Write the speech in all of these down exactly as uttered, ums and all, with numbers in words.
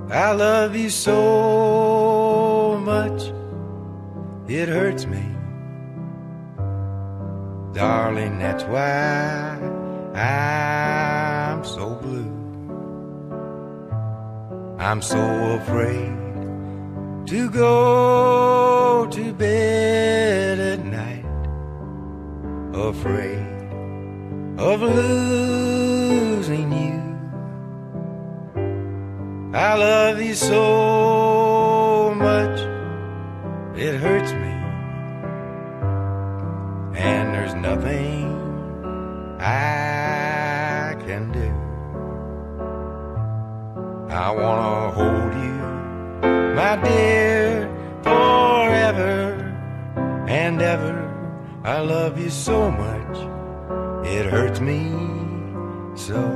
I love you so much, it hurts me. Darling, that's why I'm so blue. I'm so afraid to go to bed at night, afraid of losing you. I love you so much, it hurts me, and there's nothing I can do. I wanna hold you, my dear, forever and ever. I love you so much, it hurts me so.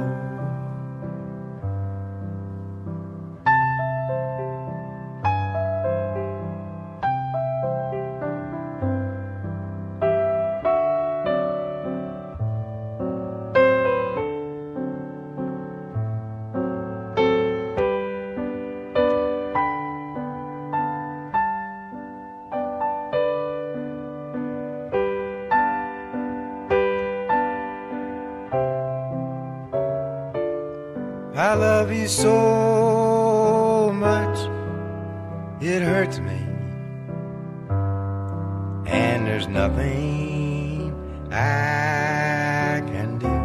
I love you so much, it hurts me, and there's nothing I can do.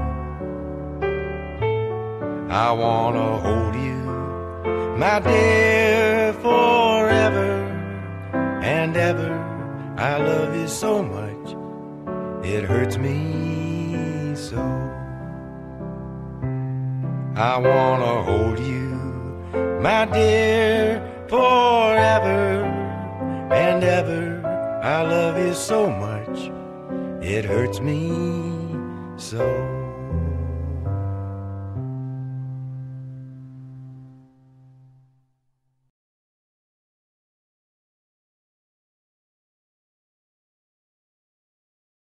I wanna hold you, my dear, forever and ever. I love you so much, it hurts me so. I wanna hold you, my dear, forever and ever. I love you so much, it hurts me so.